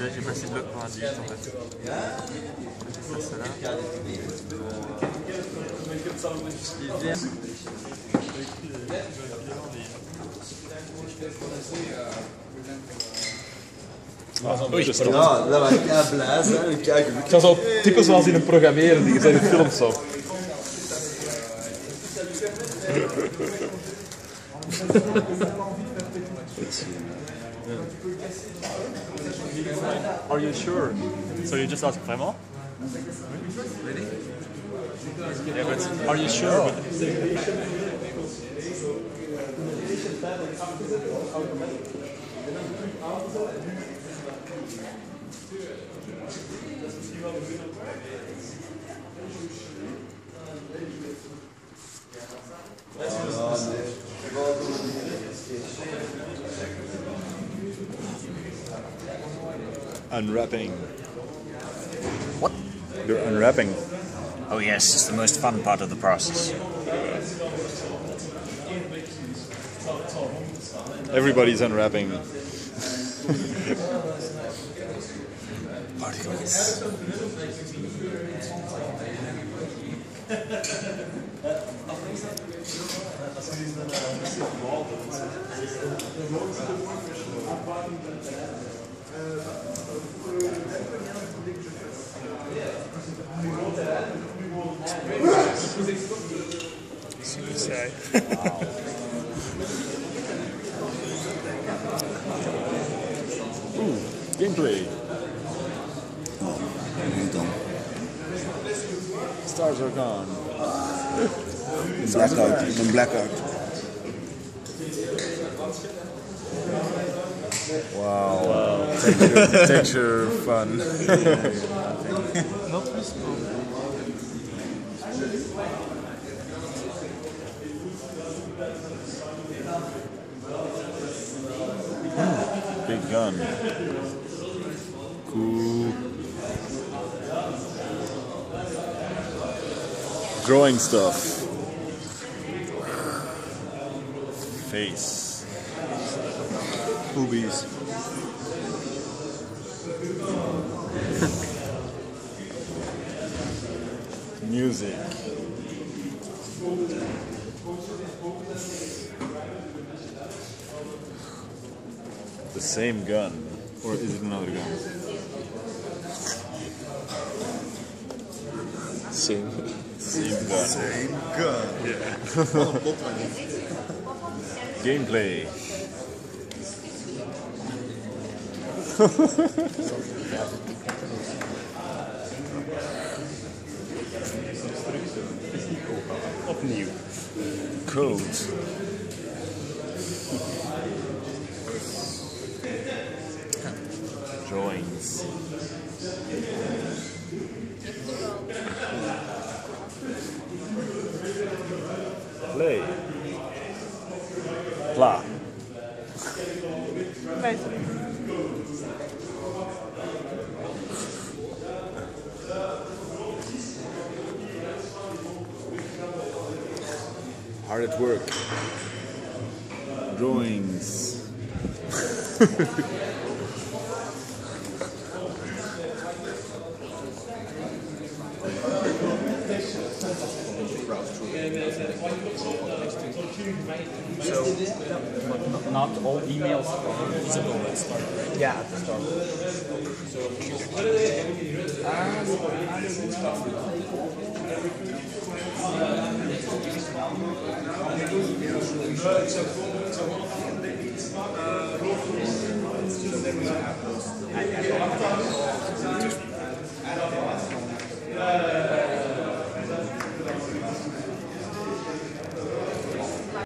j'ai pas essayé de le prendre à 18 en fait. Je passe là. Ja, dat was kei blij zijn. Kijk, het was al typisch zoals in een programmeren die zijn in films zo. Are you sure? So you just ask vraiment? Really? Yeah, but are you sure? Unwrapping. What? You're unwrapping. Oh yes, it's the most fun part of the process. Everybody's unwrapping. Parties. Suicide. Ooh, gameplay. Stars are gone. blackout, een blackout. Wow. Texture fun. Big gun. Cool. Growing stuff. Face. Boobies. Music. The same gun, or is it another gun? Same gun. Same gun. Yeah. Gameplay. Opnieuw. Code. Drawings. Play. Pla. Hard at work. Drawings. So, not all emails are visible at start, right? Yeah, at the start. So